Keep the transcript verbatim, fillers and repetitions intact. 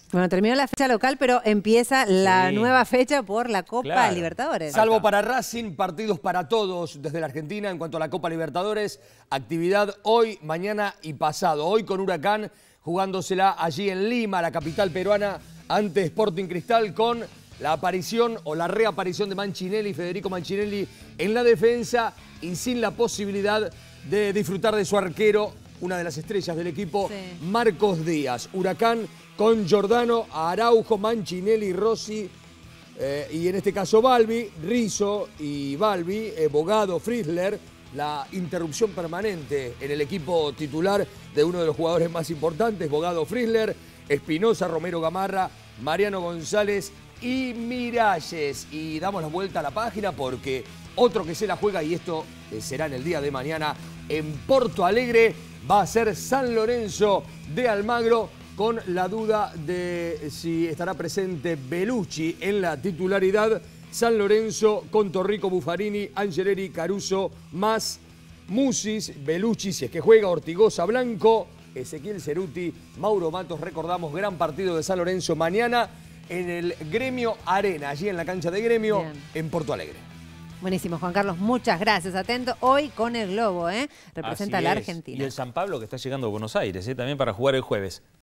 Bueno, terminó la fecha local, pero empieza la Sí. nueva fecha por la Copa Claro. Libertadores. Salvo para Racing, partidos para todos desde la Argentina en cuanto a la Copa Libertadores. Actividad hoy, mañana y pasado. Hoy con Huracán jugándosela allí en Lima, la capital peruana, ante Sporting Cristal, con la aparición o la reaparición de Manchinelli, Federico Manchinelli en la defensa y sin la posibilidad de disfrutar de su arquero, una de las estrellas del equipo, Sí. Marcos Díaz. Huracán con Giordano, Araujo, Manchinelli, Rossi, eh, y en este caso Balbi, Rizzo y Balbi, eh, Bogado, Frizzler, la interrupción permanente en el equipo titular de uno de los jugadores más importantes, Bogado, Frizzler, Espinosa, Romero Gamarra, Mariano González y Miralles. Y damos la vuelta a la página porque otro que se la juega, y esto eh, será en el día de mañana, en Porto Alegre, va a ser San Lorenzo de Almagro, con la duda de si estará presente Bellucci en la titularidad. San Lorenzo con Torrico, Buffarini, Angeleri, Caruso, más Musis, Bellucci, si es que juega, Ortigosa, Blanco, Ezequiel Ceruti, Mauro Matos. Recordamos, gran partido de San Lorenzo mañana en el Gremio Arena, allí en la cancha de Gremio, Bien. en Porto Alegre. Buenísimo, Juan Carlos, muchas gracias. Atento hoy con el Globo, ¿eh? Representa Así a la es. Argentina. Y el San Pablo que está llegando a Buenos Aires, ¿eh? También para jugar el jueves.